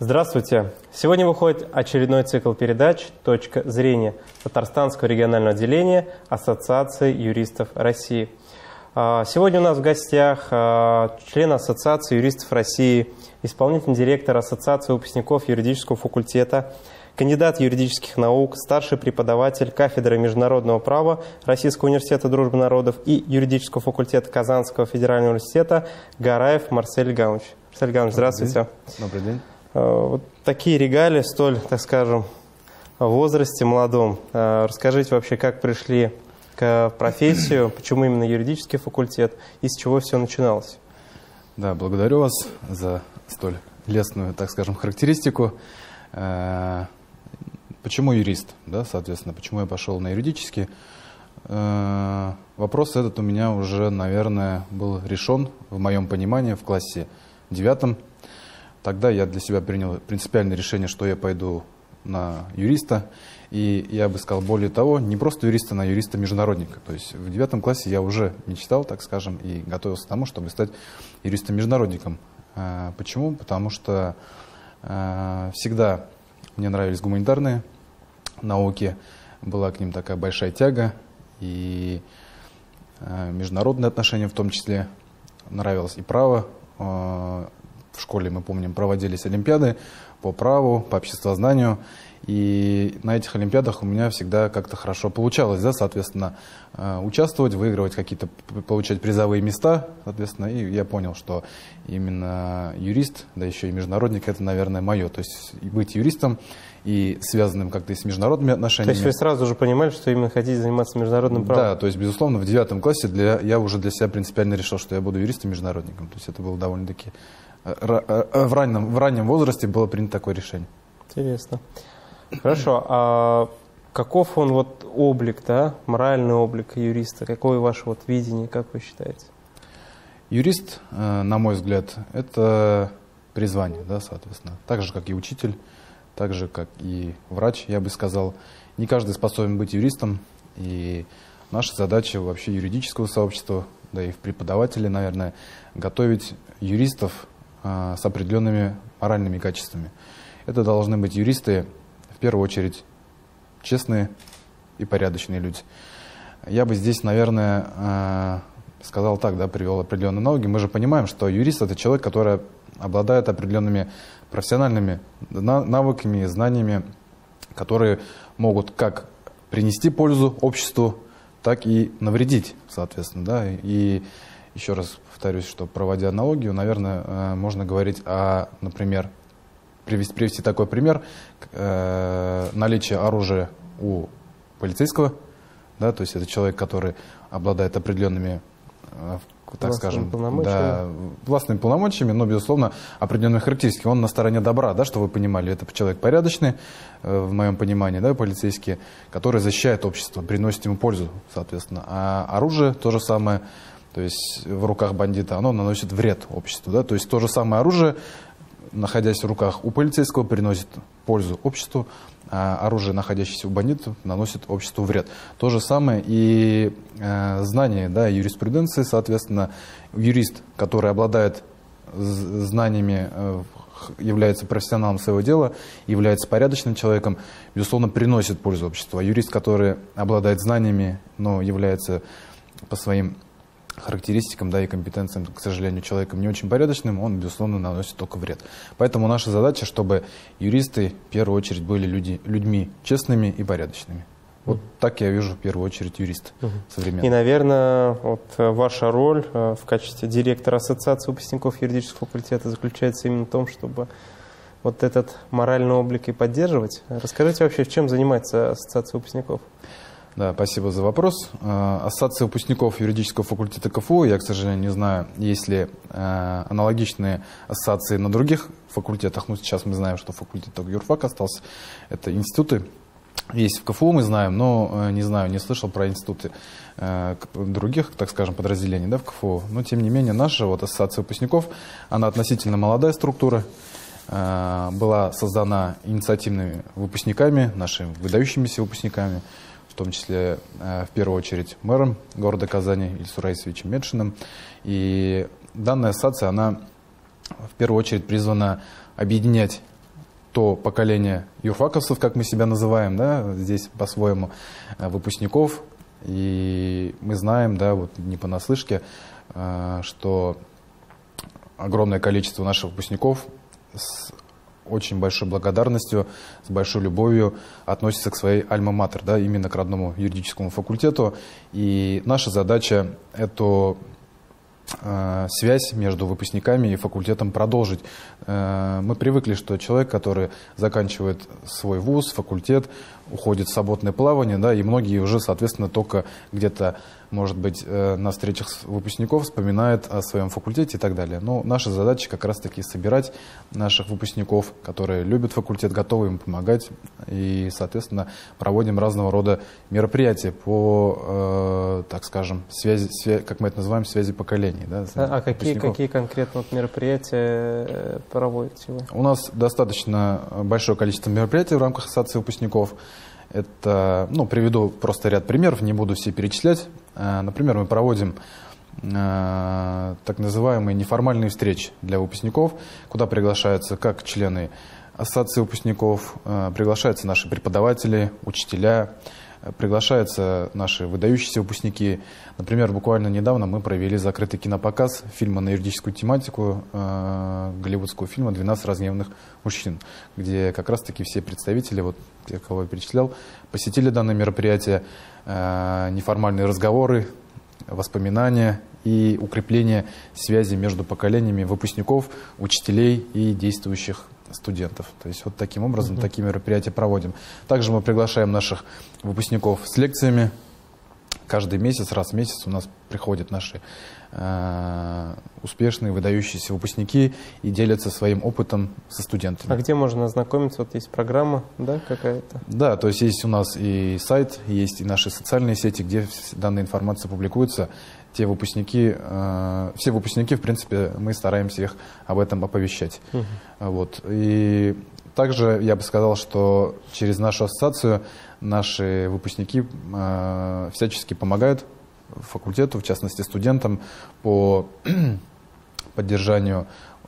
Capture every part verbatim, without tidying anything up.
Здравствуйте! Сегодня выходит очередной цикл передач «Точка зрения» Татарстанского регионального отделения Ассоциации юристов России. Сегодня у нас в гостях член Ассоциации юристов России, исполнительный директор Ассоциации выпускников юридического факультета, кандидат юридических наук, старший преподаватель кафедры международного права Российского университета дружбы народов и юридического факультета Казанского федерального университета Гараев Марсель Гаунч. Марсель Гаунч, здравствуйте. Добрый день. Вот такие регалии, столь, так скажем, в возрасте молодом. Расскажите вообще, как пришли к профессию, почему именно юридический факультет и с чего все начиналось? Да, благодарю вас за столь лестную, так скажем, характеристику. Почему юрист? Да, соответственно, почему я пошел на юридический? Вопрос этот у меня уже, наверное, был решен в моем понимании в классе девятом. Тогда я для себя принял принципиальное решение, что я пойду на юриста. И я бы сказал, более того, не просто юриста, а юриста-международника. То есть в девятом классе я уже мечтал, так скажем, и готовился к тому, чтобы стать юристом-международником. Почему? Потому что всегда мне нравились гуманитарные науки, была к ним такая большая тяга, и международные отношения в том числе, нравилось и право. В школе, мы помним, проводились олимпиады по праву, по обществознанию, и на этих олимпиадах у меня всегда как-то хорошо получалось, да, соответственно, участвовать, выигрывать какие-то, получать призовые места, соответственно, и я понял, что именно юрист, да еще и международник, это, наверное, мое, то есть быть юристом и связанным как-то и с международными отношениями. То есть вы сразу же понимали, что именно хотите заниматься международным правом? Да, то есть, безусловно, в девятом классе для, я уже для себя принципиально решил, что я буду юристом-международником, то есть это было довольно-таки... В раннем, в раннем возрасте было принято такое решение. Интересно. Хорошо. А каков он вот облик, да, моральный облик юриста? Какое ваше вот видение, как вы считаете? Юрист, на мой взгляд, это призвание, да, соответственно. Так же, как и учитель, так же, как и врач, я бы сказал. Не каждый способен быть юристом. И наша задача вообще юридического сообщества, да и в преподавателе, наверное, готовить юристов с определенными моральными качествами. Это должны быть юристы, в первую очередь, честные и порядочные люди. Я бы здесь, наверное, сказал так, да, привел определенные аналоги. Мы же понимаем, что юрист – это человек, который обладает определенными профессиональными навыками, знаниями, которые могут как принести пользу обществу, так и навредить, соответственно. Да? И еще раз повторюсь, что, проводя аналогию, наверное, можно говорить о, например, привести, привести такой пример, э, наличие оружия у полицейского, да, то есть это человек, который обладает определенными, э, так властными скажем, полномочиями. Да, властными полномочиями, но, безусловно, определенными характеристиками. Он на стороне добра, да, что вы понимали, это человек порядочный, э, в моем понимании, да, полицейский, который защищает общество, приносит ему пользу, соответственно. А оружие то же самое. То есть в руках бандита оно наносит вред обществу. Да? То есть то же самое оружие, находясь в руках у полицейского, приносит пользу обществу, а оружие, находящееся у бандита, наносит обществу вред. То же самое и э, знание, да, юриспруденции, соответственно, юрист, который обладает знаниями, э, является профессионалом своего дела, является порядочным человеком, безусловно, приносит пользу обществу. А юрист, который обладает знаниями, но является по своим характеристикам, да, и компетенциям, к сожалению, человеком не очень порядочным, он, безусловно, наносит только вред. Поэтому наша задача, чтобы юристы в первую очередь были люди, людьми честными и порядочными. Вот mm-hmm. так я вижу в первую очередь юрист mm-hmm. современный. И, наверное, вот ваша роль в качестве директора Ассоциации выпускников юридического факультета заключается именно в том, чтобы вот этот моральный облик и поддерживать. Расскажите вообще, чем занимается Ассоциация выпускников? Да, спасибо за вопрос. Ассоциация выпускников юридического факультета КФУ, я, к сожалению, не знаю, есть ли аналогичные ассоциации на других факультетах. Ну, сейчас мы знаем, что факультет только юрфак остался. Это институты. Есть в КФУ, мы знаем, но не знаю, не слышал про институты других, так скажем, подразделений, да, в КФУ. Но, тем не менее, наша вот ассоциация выпускников, она относительно молодая структура, была создана инициативными выпускниками, нашими выдающимися выпускниками, в том числе, в первую очередь, мэром города Казани Ильсуром Раисовичем Медшиным. И данная ассоциация, она в первую очередь призвана объединять то поколение юрфаковцев, как мы себя называем, да, здесь по-своему, выпускников. И мы знаем, да, вот не понаслышке, что огромное количество наших выпускников с очень большой благодарностью, с большой любовью относятся к своей альма-матер, да, именно к родному юридическому факультету. И наша задача – эту э, связь между выпускниками и факультетом продолжить. Э, мы привыкли, что человек, который заканчивает свой вуз, факультет, уходит в свободное плавание, да, и многие уже, соответственно, только где-то, может быть, на встречах выпускников вспоминают о своем факультете и так далее. Но наша задача как раз-таки собирать наших выпускников, которые любят факультет, готовы им помогать, и, соответственно, проводим разного рода мероприятия по, э, так скажем, связи, связи, как мы это называем, связи поколений. Да, а а какие, какие конкретно вот мероприятия проводите вы? У нас достаточно большое количество мероприятий в рамках ассоциации выпускников. Это, ну, приведу просто ряд примеров, не буду все перечислять. Например, мы проводим э, так называемые неформальные встречи для выпускников, куда приглашаются как члены ассоциации выпускников, э, приглашаются наши преподаватели, учителя, э, приглашаются наши выдающиеся выпускники. Например, буквально недавно мы провели закрытый кинопоказ фильма на юридическую тематику, э, голливудского фильма «двенадцать разгневанных мужчин», где как раз-таки все представители, вот тех, кого я перечислял, посетили данное мероприятие. Э, неформальные разговоры, воспоминания и укрепление связи между поколениями выпускников, учителей и действующих студентов. То есть вот таким образом, mm-hmm. такие мероприятия проводим. Также мы приглашаем наших выпускников с лекциями. Каждый месяц, раз в месяц у нас приходят наши э, успешные, выдающиеся выпускники и делятся своим опытом со студентами. А где можно ознакомиться? Вот есть программа, да, какая-то? Да, то есть есть у нас и сайт, есть и наши социальные сети, где данная информация публикуется. Те выпускники, э, все выпускники, в принципе, мы стараемся их об этом оповещать. Угу. Вот. И также я бы сказал, что через нашу ассоциацию наши выпускники э, всячески помогают факультету, в частности студентам, по поддержанию,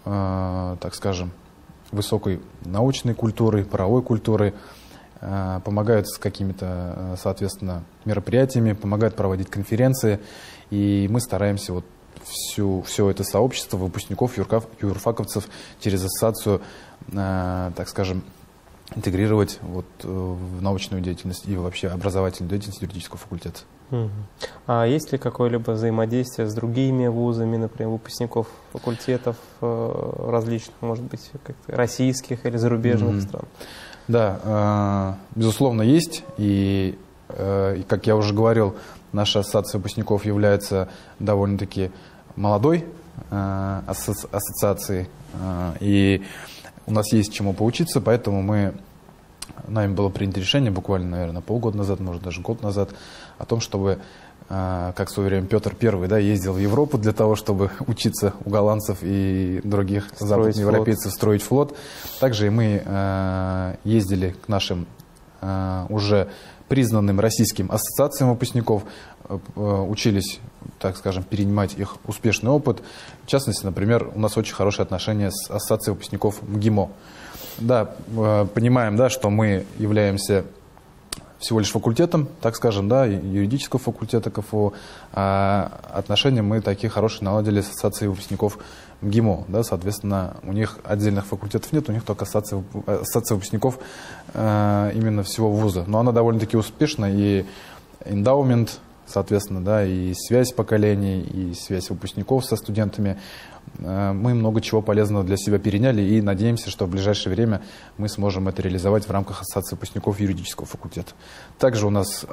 э, так скажем, высокой научной культуры, правовой культуры, э, помогают с какими-то, соответственно, мероприятиями, помогают проводить конференции, и мы стараемся вот всю, все это сообщество выпускников, юркав, юрфаковцев через ассоциацию, э, так скажем, интегрировать вот, в научную деятельность и вообще образовательную деятельность юридического факультета. Угу. А есть ли какое-либо взаимодействие с другими вузами, например, выпускников факультетов э, различных, может быть, российских или зарубежных угу. стран? Да, э, безусловно, есть. И, э, и, как я уже говорил, наша ассоциация выпускников является довольно-таки молодой э, асоци ассоциацией. Э, и у нас есть чему поучиться, поэтому мы, нами было принято решение буквально, наверное, полгода назад, может даже год назад, о том, чтобы, э, как в свое время Петр Первый, да, ездил в Европу для того, чтобы учиться у голландцев и других западноевропейцев строить флот. Также и мы э, ездили к нашим э, уже признанным российским ассоциациям выпускников, учились, так скажем, перенимать их успешный опыт. В частности, например, у нас очень хорошие отношения с ассоциацией выпускников МГИМО. Да, понимаем, да, что мы являемся всего лишь факультетом, так скажем, да, юридического факультета КФУ, а отношения мы такие хорошие наладили с ассоциацией выпускников МГИМО, да, соответственно, у них отдельных факультетов нет, у них только ассоциация, ассоциация выпускников э, именно всего вуза. Но она довольно-таки успешна, и эндаумент, соответственно, да, и связь поколений, и связь выпускников со студентами. Мы много чего полезного для себя переняли и надеемся, что в ближайшее время мы сможем это реализовать в рамках ассоциации выпускников юридического факультета. Также у нас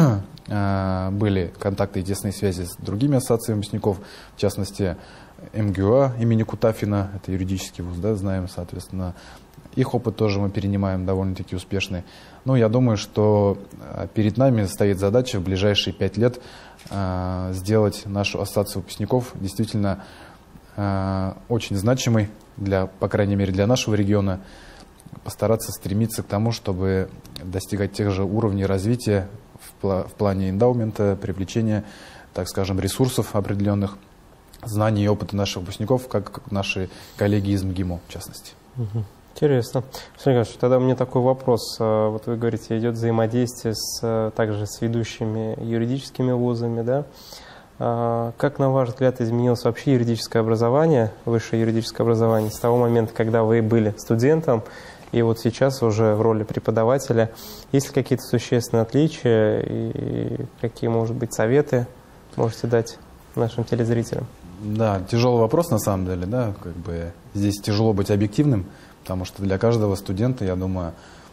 были контакты и тесные связи с другими ассоциациями выпускников, в частности, МГУА имени Кутафина, это юридический вуз, да, знаем, соответственно, их опыт тоже мы перенимаем довольно-таки успешный. Но я думаю, что перед нами стоит задача в ближайшие пять лет э, сделать нашу ассоциацию выпускников действительно э, очень значимой, для, по крайней мере для нашего региона, постараться стремиться к тому, чтобы достигать тех же уровней развития в, пла в плане эндаумента, привлечения, так скажем, ресурсов определенных, знаний и опыта наших выпускников, как наши коллеги из МГИМО, в частности. Угу. Интересно. Александр Николаевич, тогда у меня такой вопрос. Вот вы говорите, идет взаимодействие с, также с ведущими юридическими вузами, да? Как, на ваш взгляд, изменилось вообще юридическое образование, высшее юридическое образование с того момента, когда вы были студентом, и вот сейчас уже в роли преподавателя? Есть ли какие-то существенные отличия и какие, может быть, советы можете дать нашим телезрителям? Да, тяжелый вопрос на самом деле, да, как бы здесь тяжело быть объективным, потому что для каждого студента, я думаю,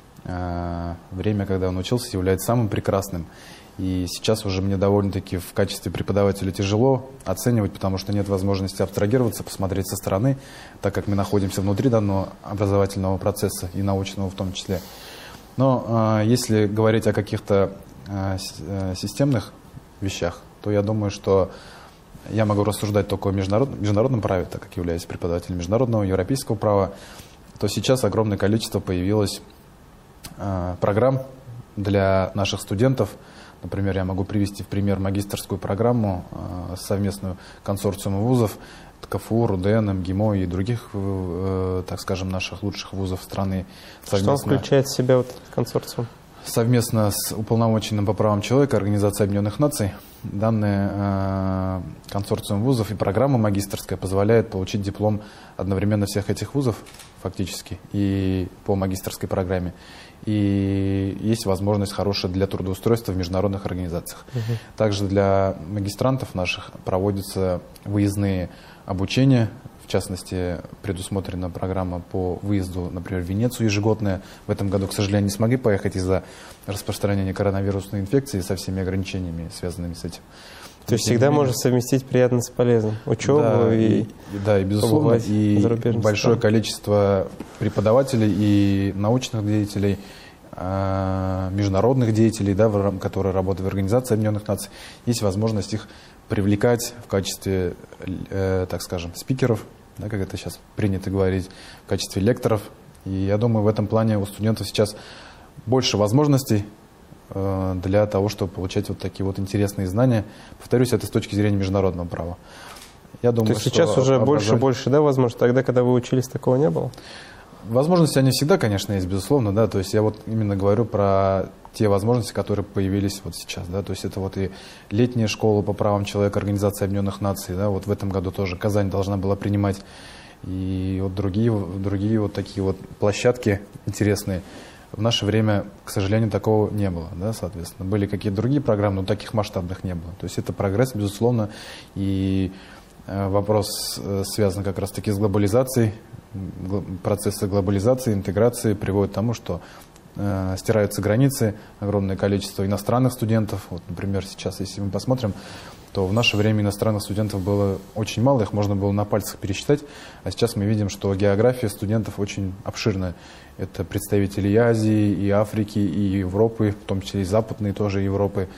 время, когда он учился, является самым прекрасным. И сейчас уже мне довольно-таки в качестве преподавателя тяжело оценивать, потому что нет возможности абстрагироваться, посмотреть со стороны, так как мы находимся внутри данного образовательного процесса и научного в том числе. Но э, если говорить о каких-то э, системных вещах, то я думаю, что я могу рассуждать только о международ... международном праве, так как являюсь преподавателем международного европейского права, то сейчас огромное количество появилось э, программ для наших студентов. Например, я могу привести в пример магистерскую программу э, совместную консорциума вузов КФУ, РУДН, МГИМО и других, э, так скажем, наших лучших вузов страны. Совместно, что включает в себя вот этот консорциум? Совместно с уполномоченным по правам человека Организацией Объединенных Наций данный э, консорциум вузов и программа магистерская позволяет получить диплом одновременно всех этих вузов фактически и по магистерской программе. И есть возможность хорошая для трудоустройства в международных организациях. Угу. Также для магистрантов наших проводятся выездные обучения. В частности, предусмотрена программа по выезду, например, в Венецию ежегодная. В этом году, к сожалению, не смогли поехать из-за распространения коронавирусной инфекции со всеми ограничениями, связанными с этим. То есть всегда можно совместить приятно с полезным. Учебу да, и, и, да, и безусловно, и большое стран. количество преподавателей и научных деятелей, международных деятелей, да, которые работают в Организации Объединенных Наций. Есть возможность их привлекать в качестве, э, так скажем, спикеров, да, как это сейчас принято говорить, в качестве лекторов. И я думаю, в этом плане у студентов сейчас больше возможностей э, для того, чтобы получать вот такие вот интересные знания. Повторюсь, это с точки зрения международного права. Я думаю, То есть сейчас что уже образование... больше больше, да, возможно, тогда, когда вы учились, такого не было? Возможности они всегда, конечно, есть, безусловно, да, то есть я вот именно говорю про те возможности, которые появились вот сейчас, да, то есть это вот и летняя школа по правам человека Организации Объединенных Наций, да, вот в этом году тоже Казань должна была принимать, и вот другие, другие вот такие вот площадки интересные. В наше время, к сожалению, такого не было, да, соответственно. Были какие-то другие программы, но таких масштабных не было. То есть это прогресс, безусловно, и вопрос связан как раз-таки с глобализацией. Процессы глобализации, интеграции приводят к тому, что э, стираются границы, огромное количество иностранных студентов. Вот, например, сейчас, если мы посмотрим, то в наше время иностранных студентов было очень мало, их можно было на пальцах пересчитать, а сейчас мы видим, что география студентов очень обширная. Это представители и Азии, и Африки, и Европы, в том числе и Западной тоже Европы,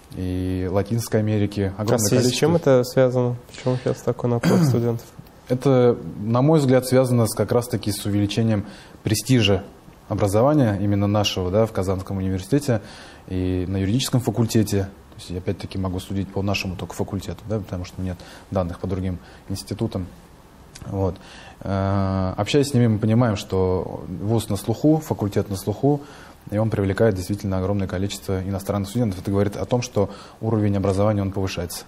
и Латинской Америки. Огромное а количество. С чем это связано? Почему сейчас такой наплыв студентов? Это, на мой взгляд, связано с, как раз-таки с увеличением престижа образования, именно нашего, да, в Казанском университете и на юридическом факультете. То есть я опять-таки могу судить по нашему только факультету, да, потому что нет данных по другим институтам. Вот. Общаясь с ними, мы понимаем, что вуз на слуху, факультет на слуху, и он привлекает действительно огромное количество иностранных студентов. Это говорит о том, что уровень образования он повышается.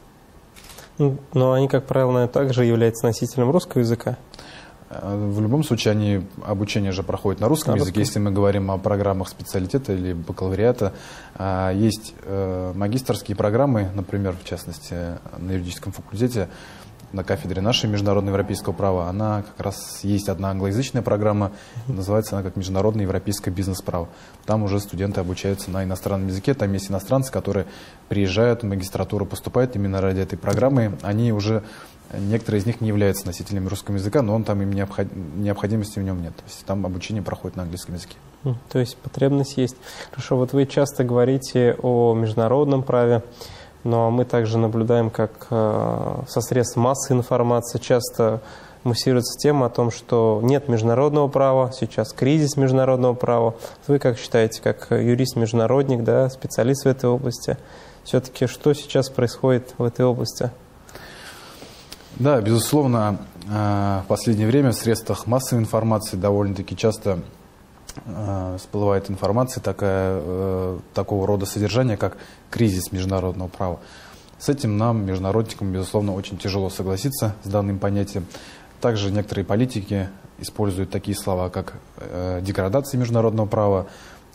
Но они, как правило, наверное, также являются носителем русского языка. В любом случае, они, обучение же проходит на русском на языке. Русском. Если мы говорим о программах специалитета или бакалавриата, есть магистерские программы, например, в частности, на юридическом факультете, на кафедре нашей международно-европейского права, она как раз есть одна англоязычная программа, называется она как международное европейское бизнес-право. Там уже студенты обучаются на иностранном языке, там есть иностранцы, которые приезжают в магистратуру, поступают именно ради этой программы. Они уже, некоторые из них не являются носителями русского языка, но он там им необход... необходимости в нем нет. То есть там обучение проходит на английском языке. То есть потребность есть. Хорошо, вот вы часто говорите о международном праве. Но мы также наблюдаем, как э, со средств массовой информации часто муссируется тема о том, что нет международного права, сейчас кризис международного права. Вы как считаете, как юрист-международник, да, специалист в этой области, все-таки что сейчас происходит в этой области? Да, безусловно, в последнее время в средствах массовой информации довольно-таки часто всплывает информация такая, такого рода содержания, как кризис международного права. С этим нам, международникам, безусловно, очень тяжело согласиться с данным понятием. Также некоторые политики используют такие слова, как э, деградация международного права,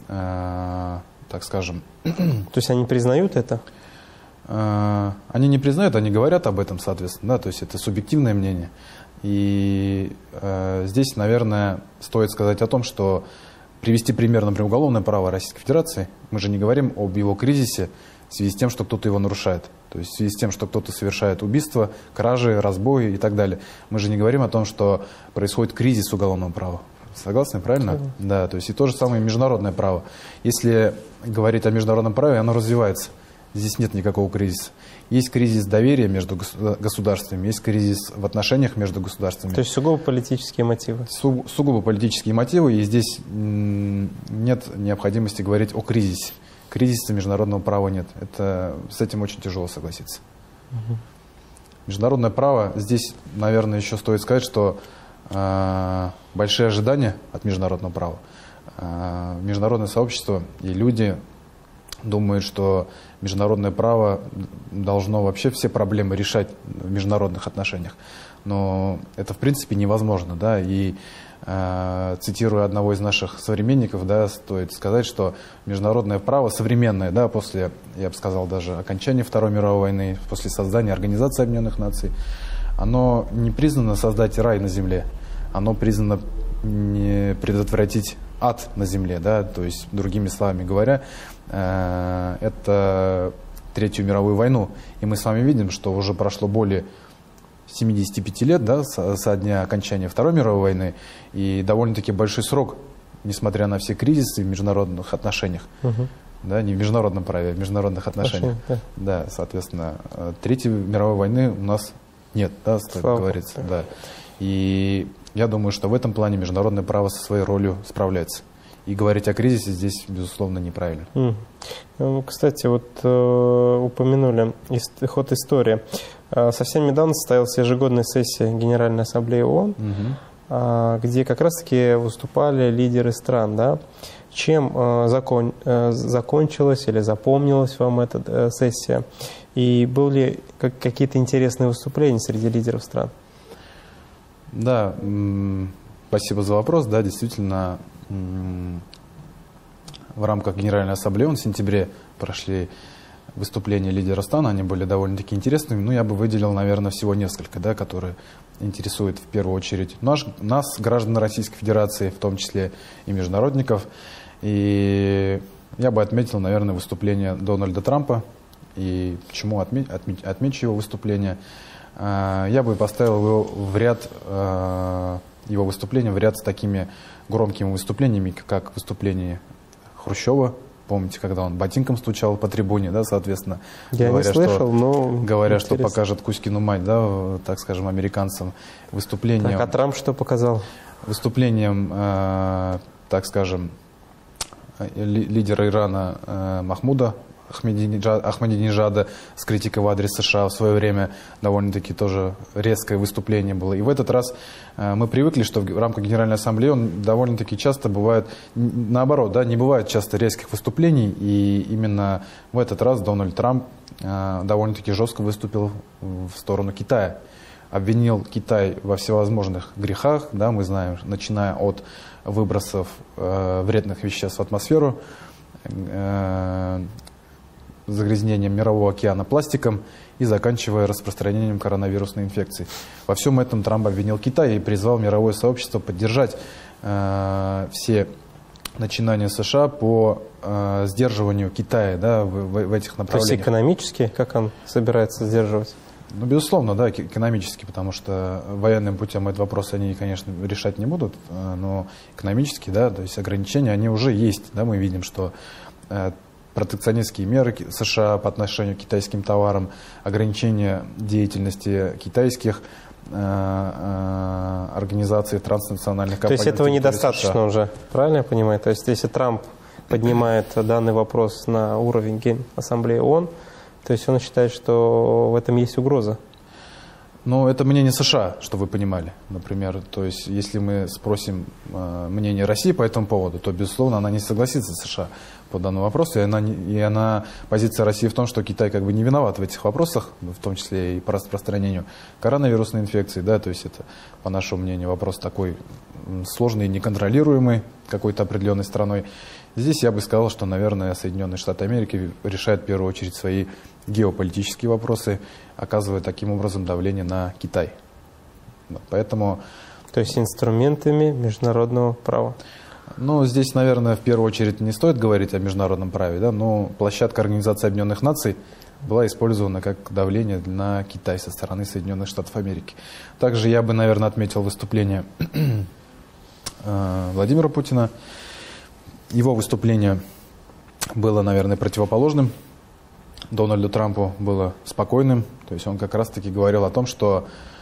э, так скажем. То есть они признают это? Э, они не признают, они говорят об этом, соответственно, да, то есть это субъективное мнение. И э, здесь, наверное, стоит сказать о том, что привести пример, например, уголовное право Российской Федерации, мы же не говорим об его кризисе в связи с тем, что кто-то его нарушает. То есть в связи с тем, что кто-то совершает убийства, кражи, разбои и так далее. Мы же не говорим о том, что происходит кризис уголовного права. Согласны, правильно? Mm-hmm. Да, то есть и то же самое международное право. Если говорить о международном праве, оно развивается. Здесь нет никакого кризиса. Есть кризис доверия между государствами, есть кризис в отношениях между государствами. То есть сугубо политические мотивы? Су сугубо политические мотивы, и здесь нет необходимости говорить о кризисе. Кризиса международного права нет. Это, с этим очень тяжело согласиться. Угу. Международное право, здесь, наверное, еще стоит сказать, что э, большие ожидания от международного права. Э, международное сообщество и люди думают, что международное право должно вообще все проблемы решать в международных отношениях. Но это, в принципе, невозможно. Да? И э, цитируя одного из наших современников, да, стоит сказать, что международное право современное, да, после, я бы сказал, даже окончания Второй мировой войны, после создания Организации Объединенных Наций, оно не признано создать рай на земле, оно признано не предотвратить ад на земле. Да? То есть, другими словами говоря, э, это Третью мировую войну. И мы с вами видим, что уже прошло более семидесяти пяти лет, да, со, со дня окончания Второй мировой войны, и довольно-таки большой срок, несмотря на все кризисы в международных отношениях, угу. Да, не в международном праве, а в международных отношениях. Хорошо, да. Да, соответственно, Третьей мировой войны у нас нет, да, стоит говорится. Да. И я думаю, что в этом плане международное право со своей ролью справляется. И говорить о кризисе здесь, безусловно, неправильно. Mm. Кстати, вот э, упомянули ист ход истории. Э, совсем недавно состоялась ежегодная сессия Генеральной Ассамблеи ООН, mm-hmm. э, где как раз-таки выступали лидеры стран. Да? Чем э, закон, э, закончилась или запомнилась вам эта э, сессия? И были ли как, какие-то интересные выступления среди лидеров стран? Да, спасибо за вопрос. Да, действительно, в рамках Генеральной Ассамблеи в сентябре прошли выступления лидеров стран, они были довольно-таки интересными, но я бы выделил, наверное, всего несколько, да, которые интересуют в первую очередь наш, нас, граждан Российской Федерации, в том числе и международников. И я бы отметил, наверное, выступление Дональда Трампа. И почему отметь, отметь, отмечу его выступление? Я бы поставил его в ряд, его выступления в ряд с такими громкими выступлениями, как выступление Хрущева. Помните, когда он ботинком стучал по трибуне, да, соответственно, Я говоря, не слышал, что, но говоря, что покажет Кузькину мать, да, так скажем, американцам. Выступлением, так, а Трамп что показал? Выступлением, э, так скажем, ли, лидера Ирана э, Махмуда Ахмадинежада с критикой в адрес США в свое время довольно-таки тоже резкое выступление было. И в этот раз э, мы привыкли, что в рамках Генеральной Ассамблеи он довольно-таки часто бывает, наоборот, да, не бывает часто резких выступлений, и именно в этот раз Дональд Трамп э, довольно-таки жестко выступил в сторону Китая. Обвинил Китай во всевозможных грехах, да, мы знаем, начиная от выбросов э, вредных веществ в атмосферу, э, загрязнением Мирового океана пластиком и заканчивая распространением коронавирусной инфекции. Во всем этом Трамп обвинил Китай и призвал мировое сообщество поддержать э, все начинания США по э, сдерживанию Китая, да, в, в, в этих направлениях. То есть экономически, как он собирается сдерживать? Ну, безусловно, да, экономически, потому что военным путем этот вопрос они, конечно, решать не будут, но экономически, да, то есть ограничения, они уже есть, да, мы видим, что э, протекционистские меры США по отношению к китайским товарам, ограничение деятельности китайских э, э, организаций транснациональных компаний. То есть этого недостаточно США. Уже, правильно я понимаю? То есть если Трамп поднимает данный вопрос на уровень Генассамблеи ООН, то есть он считает, что в этом есть угроза? Ну, это мнение США, что вы понимали, например. То есть, если мы спросим э, мнение России по этому поводу, то, безусловно, она не согласится с США по данному вопросу. И она, и она, позиция России в том, что Китай как бы не виноват в этих вопросах, в том числе и по распространению коронавирусной инфекции. Да, то есть, это, по нашему мнению, вопрос такой сложный, неконтролируемый какой-то определенной страной. Здесь я бы сказал, что, наверное, Соединенные Штаты Америки решают в первую очередь свои геополитические вопросы, оказывая таким образом давление на Китай. Поэтому... То есть инструментами международного права. Ну, здесь, наверное, в первую очередь не стоит говорить о международном праве, да, но площадка Организации Объединенных Наций была использована как давление на Китай со стороны Соединенных Штатов Америки. Также я бы, наверное, отметил выступление Владимира Путина. Его выступление было, наверное, противоположным Дональду Трампу, было спокойным. То есть он как раз-таки говорил о том, что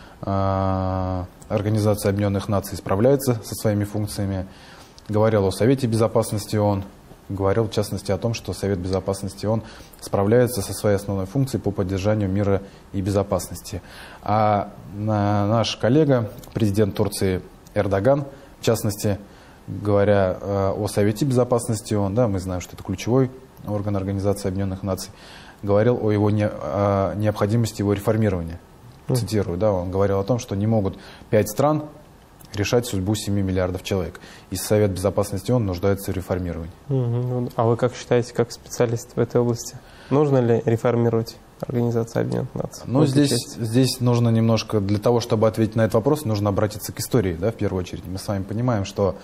э, Организация Объединенных Наций справляется со своими функциями. Говорил о Совете Безопасности ООН. Говорил, в частности, о том, что Совет Безопасности ООН справляется со своей основной функцией по поддержанию мира и безопасности. А наш коллега, президент Турции Эрдоган, в частности, говоря э, о Совете Безопасности ООН, да, мы знаем, что это ключевой орган Организации Объединенных Наций, говорил о его не, о необходимости его реформирования. Mm. Цитирую, да, он говорил о том, что не могут пять стран решать судьбу семи миллиардов человек. И Совет Безопасности ООН нуждается в реформировании. Mm-hmm. А вы как считаете, как специалист в этой области, нужно ли реформировать Организацию Объединенных Наций? Ну, здесь, здесь нужно немножко, для того, чтобы ответить на этот вопрос, нужно обратиться к истории, да, в первую очередь. Мы с вами понимаем, что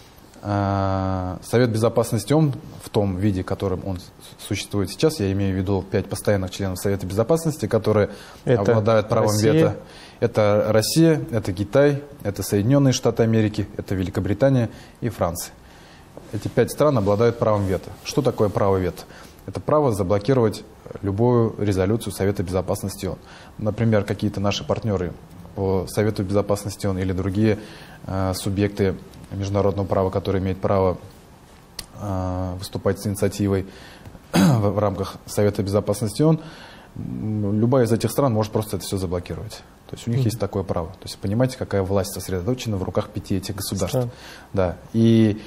э, Совет Безопасности ООН в том виде, в котором он существует сейчас, я имею в виду пять постоянных членов Совета Безопасности, которые это обладают правом Россия. вето. Это Россия, это Китай, это Соединенные Штаты Америки, это Великобритания и Франция. Эти пять стран обладают правом вето. Что такое право вето? Это право заблокировать любую резолюцию Совета Безопасности ООН. Например, какие-то наши партнеры по Совету Безопасности ООН или другие э, субъекты международного права, которые имеют право э, выступать с инициативой в, в рамках Совета Безопасности ООН, любая из этих стран может просто это все заблокировать. То есть у них mm-hmm. есть такое право. То есть понимаете, какая власть сосредоточена в руках пяти этих государств. Yeah. Да. И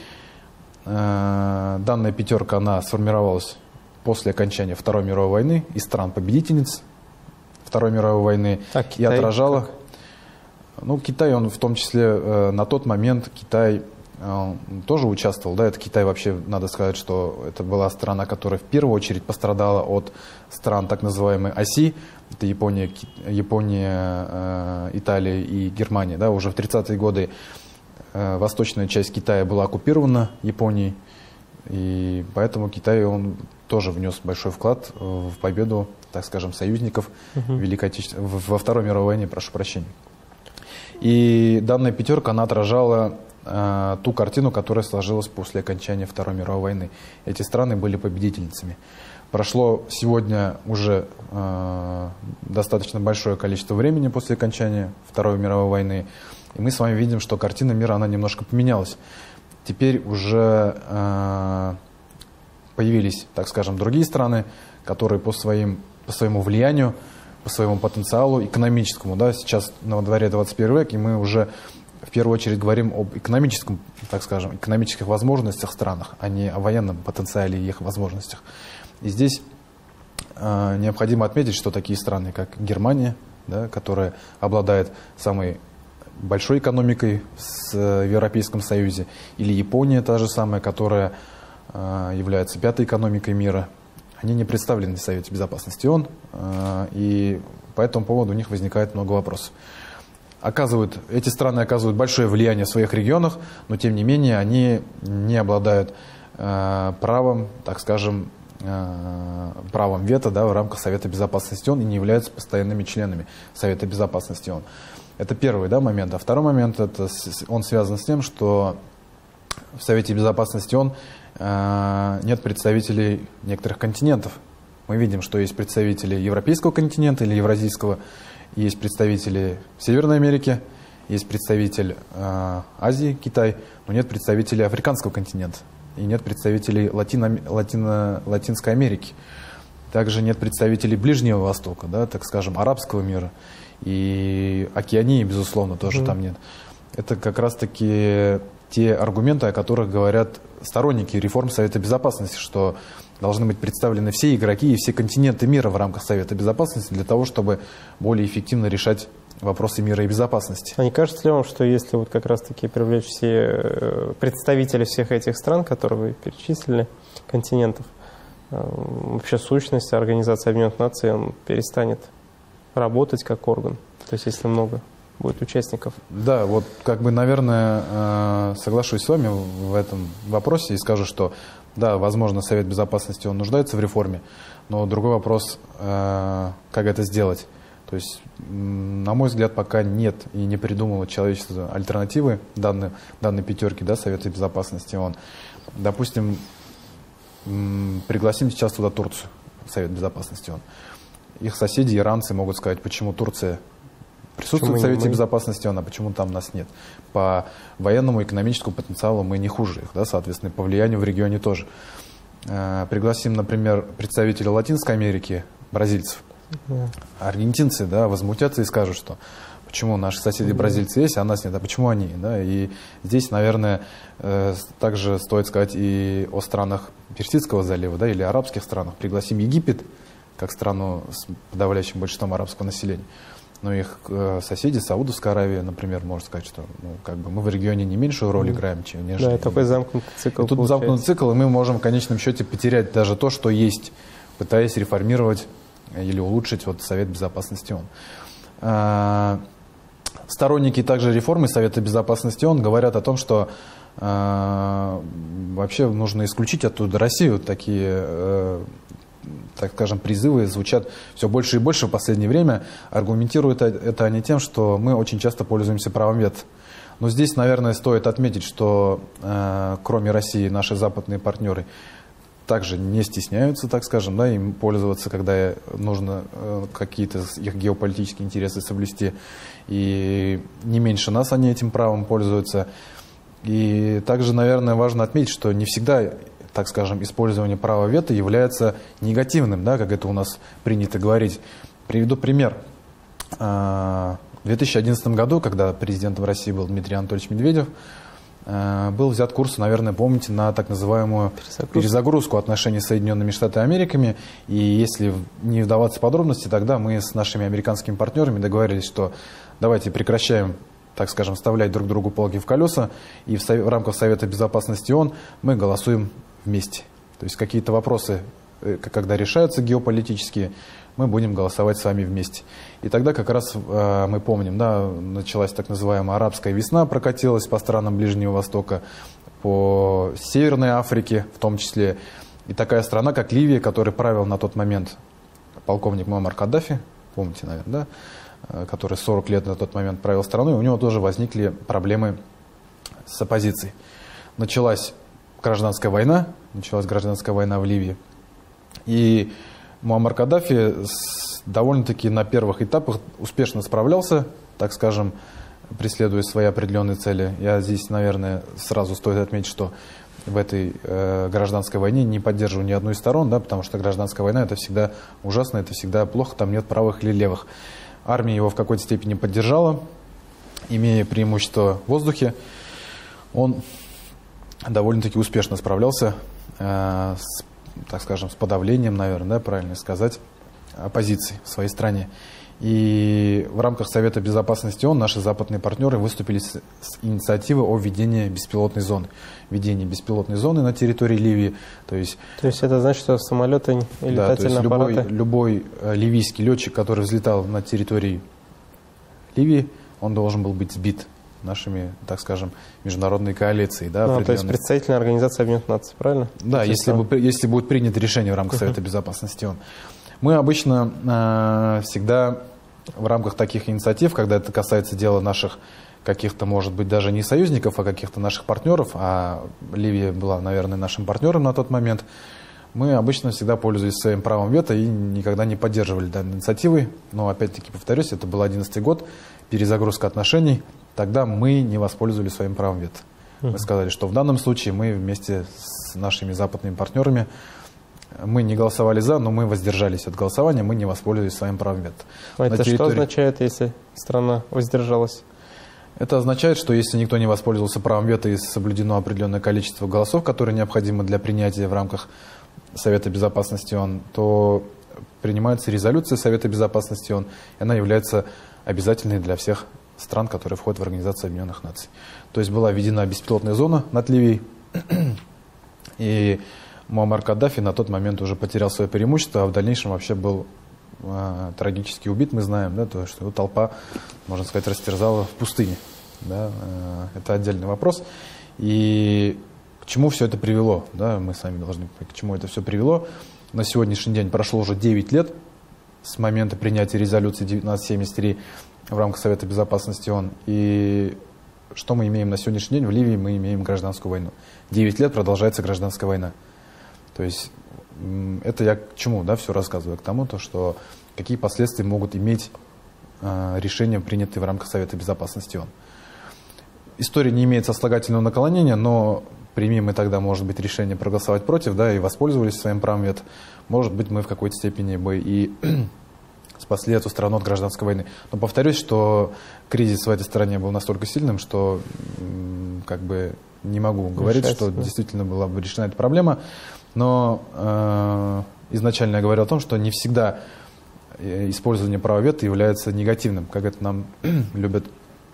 э, данная пятерка, она сформировалась после окончания Второй мировой войны из стран-победительниц Второй мировой войны а и отражала. Как? Ну, Китай, он в том числе э, на тот момент Китай э, тоже участвовал. Да, это Китай вообще, надо сказать, что это была страна, которая в первую очередь пострадала от стран так называемой оси. Это Япония, Япония э, Италия и Германия. Да, уже в тридцатые годы э, восточная часть Китая была оккупирована Японией. И поэтому Китай, он тоже внес большой вклад в победу, так скажем, союзников uh-huh. Великой Отечественной, во Второй мировой войне, прошу прощения. И данная пятерка, она отражала э, ту картину, которая сложилась после окончания Второй мировой войны. Эти страны были победительницами. Прошло сегодня уже э, достаточно большое количество времени после окончания Второй мировой войны, и мы с вами видим, что картина мира, она немножко поменялась. Теперь уже э, появились, так скажем, другие страны, которые по, своим, по своему влиянию, по своему потенциалу экономическому, да, сейчас на дворе двадцать первый век, и мы уже в первую очередь говорим об экономическом, так скажем, экономических возможностях в странах, а не о военном потенциале и их возможностях. И здесь э, необходимо отметить, что такие страны, как Германия, да, которая обладает самой большой экономикой в Европейском Союзе, или Япония, та же самая, которая э, является пятой экономикой мира, они не представлены в Совете Безопасности ООН, э, и по этому поводу у них возникает много вопросов. Оказывают, эти страны оказывают большое влияние в своих регионах, но тем не менее они не обладают э, правом, так скажем, э, правом вето, да, в рамках Совета Безопасности ООН и не являются постоянными членами Совета Безопасности ООН. Это первый, да, момент. А второй момент, это, он связан с тем, что в Совете Безопасности ООН э, нет представителей некоторых континентов. Мы видим, что есть представители Европейского континента или Евразийского, есть представители Северной Америки, есть представитель э, Азии, Китай, но нет представителей Африканского континента и нет представителей Латино, Латино, Латинской Америки. Также нет представителей Ближнего Востока, да, так скажем, арабского мира. И Океании, безусловно, тоже mm-hmm. там нет. Это как раз-таки те аргументы, о которых говорят сторонники реформ Совета Безопасности, что должны быть представлены все игроки и все континенты мира в рамках Совета Безопасности для того, чтобы более эффективно решать вопросы мира и безопасности. А не кажется ли вам, что если вот как раз-таки привлечь все представители всех этих стран, которые вы перечислили, континентов, вообще сущность Организации Объединенных Наций, он перестанет работать как орган? То есть если много будет участников. Да, вот как бы, наверное, соглашусь с вами в этом вопросе и скажу, что да, возможно, Совет Безопасности, он нуждается в реформе, но другой вопрос, как это сделать. То есть, на мой взгляд, пока нет и не придумало человечество альтернативы данной, данной пятерки, да, Совета Безопасности ООН. Допустим, пригласим сейчас туда Турцию, Совет Безопасности ООН. Их соседи, иранцы, могут сказать, почему Турция присутствует в Совете Безопасности ООН, а почему там нас нет. По военному и экономическому потенциалу мы не хуже их, да, соответственно, по влиянию в регионе тоже. Пригласим, например, представителя Латинской Америки, бразильцев. Yeah. Аргентинцы, да, возмутятся и скажут, что почему наши соседи бразильцы есть, а нас нет, а почему они, да, и здесь, наверное, э, также стоит сказать и о странах Персидского залива, да, или арабских странах. Пригласим Египет, как страну с подавляющим большинством арабского населения, но их э, соседи, Саудовская Аравия, например, может сказать, что ну, как бы мы в регионе не меньшую роль mm. играем, чем нежели. Да, такой замкнутый цикл. И тут замкнутый цикл, и мы можем в конечном счете потерять даже то, что есть, пытаясь реформировать или улучшить вот Совет Безопасности ООН. Сторонники также реформы Совета Безопасности ООН говорят о том, что э, вообще нужно исключить оттуда Россию. Такие, э, так скажем, призывы звучат все больше и больше в последнее время. Аргументируют это они тем, что мы очень часто пользуемся правом вето. Но здесь, наверное, стоит отметить, что э, кроме России наши западные партнеры также не стесняются, так скажем, да, им пользоваться, когда нужно э, какие-то их геополитические интересы соблюсти. И не меньше нас они этим правом пользуются. И также, наверное, важно отметить, что не всегда, так скажем, использование права вето является негативным, да, как это у нас принято говорить. Приведу пример. В две тысячи одиннадцатом году, когда президентом России был Дмитрий Анатольевич Медведев, был взят курс, наверное, помните, на так называемую перезагрузку, перезагрузку отношений с Соединенными Штатами Америки. И если не вдаваться в подробности, тогда мы с нашими американскими партнерами договорились, что давайте прекращаем, так скажем, вставлять друг другу палки в колеса, и в, сов... в рамках Совета Безопасности ООН мы голосуем вместе. То есть какие-то вопросы, когда решаются геополитические, мы будем голосовать с вами вместе. И тогда как раз э, мы помним, да, началась так называемая арабская весна, прокатилась по странам Ближнего Востока, по Северной Африке в том числе. И такая страна, как Ливия, которой правил на тот момент полковник Муаммар Каддафи, помните, наверное, да, э, который сорок лет на тот момент правил страной, у него тоже возникли проблемы с оппозицией. Началась гражданская война, началась гражданская война в Ливии. И Муаммар Каддафи довольно-таки на первых этапах успешно справлялся, так скажем, преследуя свои определенные цели. Я здесь, наверное, сразу стоит отметить, что в этой э, гражданской войне не поддерживаю ни одну из сторон, да, потому что гражданская война — это всегда ужасно, это всегда плохо, там нет правых или левых. Армия его в какой-то степени поддержала, имея преимущество в воздухе. Он довольно-таки успешно справлялся э, с, так скажем, с подавлением, наверное, да, правильно сказать, оппозиции в своей стране. И в рамках Совета Безопасности ООН наши западные партнеры выступили с, с инициативой о введении беспилотной зоны. Введении беспилотной зоны на территории Ливии. То есть, то есть это значит, что самолеты и летательные да, то есть аппараты... Любой, любой ливийский летчик, который взлетал на территории Ливии, он должен был быть сбит нашими, так скажем, международной коалицией. Да, ну, то есть представительная организация Объединенных Наций, правильно? Да, если, бы, если будет принято решение в рамках Совета Безопасности ООН. Мы обычно э, всегда в рамках таких инициатив, когда это касается дела наших каких-то, может быть, даже не союзников, а каких-то наших партнеров, а Ливия была, наверное, нашим партнером на тот момент, мы обычно всегда пользовались своим правом вето и никогда не поддерживали данной инициативы. Но, опять-таки, повторюсь, это был одиннадцатый год, перезагрузка отношений. Тогда мы не воспользовались своим правом вето. Мы сказали, что в данном случае мы вместе с нашими западными партнерами мы не голосовали за, но мы воздержались от голосования, мы не воспользовались своим правом вето. А это территории... что означает, если страна воздержалась? Это означает, что если никто не воспользовался правом вето и соблюдено определенное количество голосов, которые необходимы для принятия в рамках Совета Безопасности ООН, то принимается резолюция Совета Безопасности ООН, и она является обязательной для всех стран, которые входят в Организацию Объединенных Наций. То есть была введена беспилотная зона над Ливией, и Муаммар Каддафи на тот момент уже потерял свое преимущество, а в дальнейшем вообще был э, трагически убит, мы знаем, да, то, что его толпа, можно сказать, растерзала в пустыне. Да, э, это отдельный вопрос. И к чему все это привело? Да, мы сами должны понять, к чему это все привело. На сегодняшний день прошло уже девять лет с момента принятия резолюции девятнадцать семьдесят три в рамках Совета Безопасности ООН. И что мы имеем на сегодняшний день? В Ливии мы имеем гражданскую войну. девять лет продолжается гражданская война. То есть это я к чему, да, все рассказываю? К тому, то, что какие последствия могут иметь э, решения, принятые в рамках Совета Безопасности ООН. История не имеет сослагательного наклонения, но примем мы тогда, может быть, решение проголосовать против, да, и воспользовались своим правом вето. Может быть, мы в какой-то степени бы и спасли эту страну от гражданской войны. Но повторюсь, что кризис в этой стране был настолько сильным, что как бы не могу говорить, Решается, что да. действительно была бы решена эта проблема. Но э, изначально я говорил о том, что не всегда использование права вето является негативным, как это нам любят,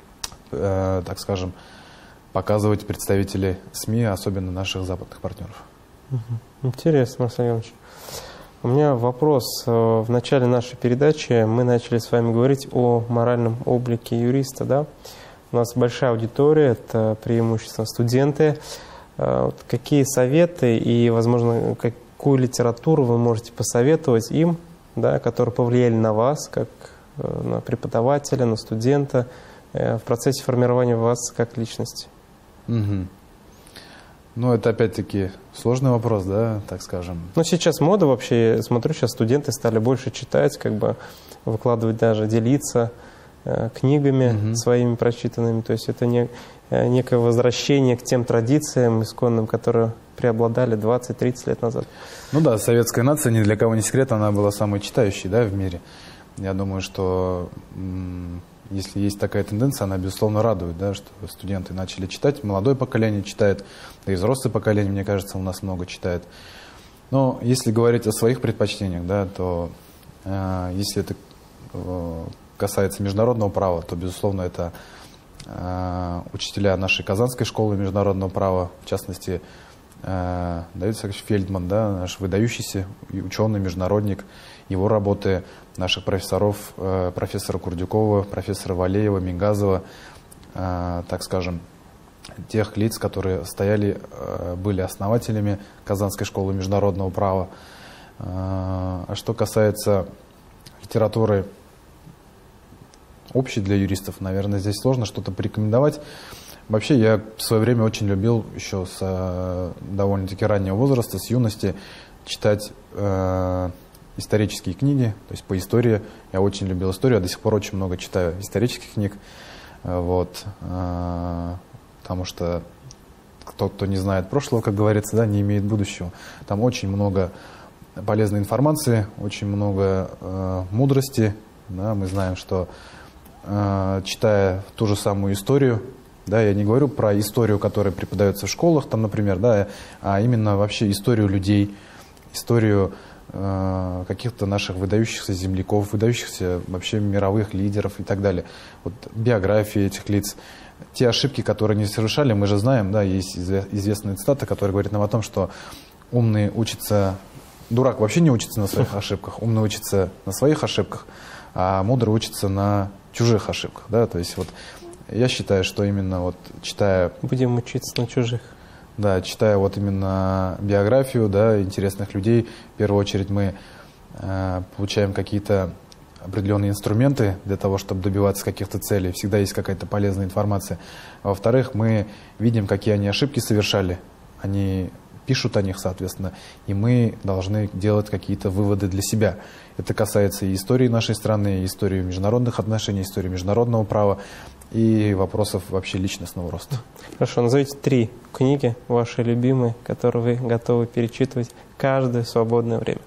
э, так скажем, показывать представители СМИ, особенно наших западных партнеров. Интересно, Марсель Иванович. У меня вопрос. В начале нашей передачи мы начали с вами говорить о моральном облике юриста. Да? У нас большая аудитория, это преимущественно студенты. Какие советы и, возможно, какую литературу вы можете посоветовать им, да, которые повлияли на вас, как на преподавателя, на студента, в процессе формирования вас как личности? Угу. Ну, это опять-таки сложный вопрос, да, так скажем. Ну, сейчас мода вообще, я смотрю, сейчас студенты стали больше читать, как бы выкладывать даже, делиться э, книгами угу. своими прочитанными. То есть это не, э, некое возвращение к тем традициям исконным, которые преобладали двадцать-тридцать лет назад. Ну да, советская нация, ни для кого не секрет, она была самой читающей, да, в мире. Я думаю, что если есть такая тенденция, она, безусловно, радует, да, что студенты начали читать, молодое поколение читает, да и взрослое поколение, мне кажется, у нас много читает. Но если говорить о своих предпочтениях, да, то э, если это э, касается международного права, то, безусловно, это э, учителя нашей Казанской школы международного права, в частности, э, Давид Исаакович Фельдман, да, наш выдающийся ученый, международник, его работы, наших профессоров, э, профессора Курдюкова, профессора Валеева, Мингазова, э, так скажем, тех лиц, которые стояли, э, были основателями Казанской школы международного права. Э, а что касается литературы общей для юристов, наверное, здесь сложно что-то порекомендовать. Вообще, я в свое время очень любил еще с э, довольно-таки раннего возраста, с юности, читать э, исторические книги, то есть по истории. Я очень любил историю, я до сих пор очень много читаю исторических книг, вот, потому что тот, кто не знает прошлого, как говорится, да, не имеет будущего. Там очень много полезной информации, очень много э, мудрости. Да, мы знаем, что э, читая ту же самую историю, да, я не говорю про историю, которая преподается в школах, там, например, да, а именно вообще историю людей, историю каких-то наших выдающихся земляков, выдающихся вообще мировых лидеров и так далее. Вот биографии этих лиц, те ошибки, которые они совершали, мы же знаем, да, есть известная цитата, которая говорит нам о том, что умный учится, дурак вообще не учится на своих ошибках, умный учится на своих ошибках, а мудрый учится на чужих ошибках, да, то есть вот я считаю, что именно вот читая... Будем учиться на чужих. Да, читая вот именно биографию, да, интересных людей, в первую очередь мы э, получаем какие-то определенные инструменты для того, чтобы добиваться каких-то целей. Всегда есть какая-то полезная информация. А во-вторых, мы видим, какие они ошибки совершали. Они пишут о них, соответственно, и мы должны делать какие-то выводы для себя. Это касается и истории нашей страны, и истории международных отношений, истории международного права. и вопросов вообще личностного роста. Хорошо, назовите три книги ваши любимые, которые вы готовы перечитывать каждое свободное время.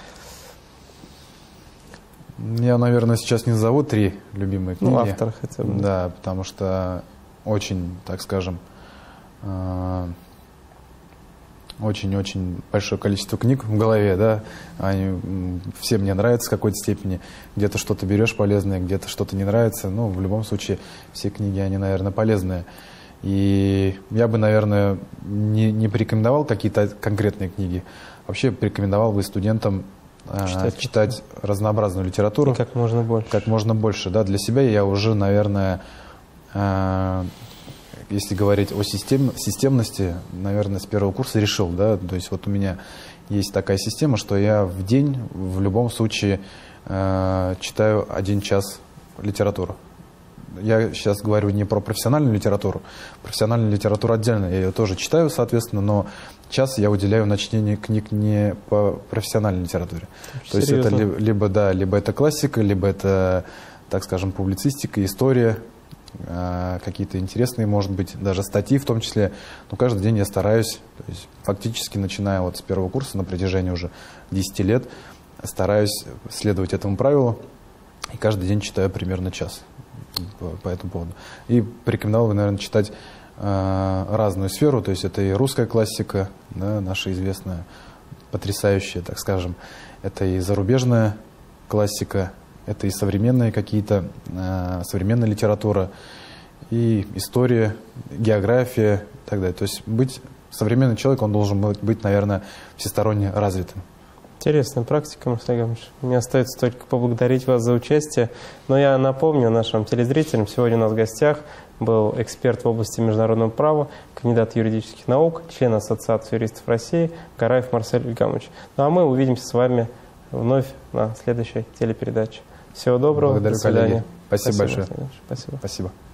Я, наверное, сейчас не назову три любимые книги. Ну, автора хотя бы. Да, потому что очень, так скажем, очень-очень большое количество книг в голове, да, они все мне нравятся в какой-то степени, где-то что-то берешь полезное, где-то что-то не нравится, но в любом случае все книги, они, наверное, полезные. И я бы, наверное, не, не порекомендовал какие-то конкретные книги, вообще порекомендовал бы студентам читать, читать разнообразную литературу. И как можно больше. Как можно больше, да, для себя я уже, наверное, если говорить о систем, системности, наверное, с первого курса решил, да, то есть вот у меня есть такая система, что я в день в любом случае э, читаю один час литературу. Я сейчас говорю не про профессиональную литературу, профессиональную литературу отдельно, я ее тоже читаю, соответственно, но час я уделяю на чтение книг не по профессиональной литературе. То есть это либо, либо, да, либо это классика, либо это, так скажем, публицистика, история, какие-то интересные, может быть, даже статьи в том числе. Но каждый день я стараюсь, то есть фактически начиная вот с первого курса на протяжении уже десяти лет, стараюсь следовать этому правилу и каждый день читаю примерно час по, по этому поводу. И порекомендовал бы, наверное, читать э, разную сферу, то есть это и русская классика, да, наша известная, потрясающая, так скажем, это и зарубежная классика, это и современные какие-то, э, современная литература, и история, география и так далее. То есть быть современный человек, он должен быть, наверное, всесторонне развитым. Интересная практика, Марсель Гамович. Мне остается только поблагодарить вас за участие. Но я напомню нашим телезрителям, сегодня у нас в гостях был эксперт в области международного права, кандидат юридических наук, член Ассоциации юристов России Гараев Марсель Гамович. Ну а мы увидимся с вами вновь на следующей телепередаче. Всего доброго. Благодарю, до свидания. коллеги. Спасибо, Спасибо большое. Спасибо. Спасибо.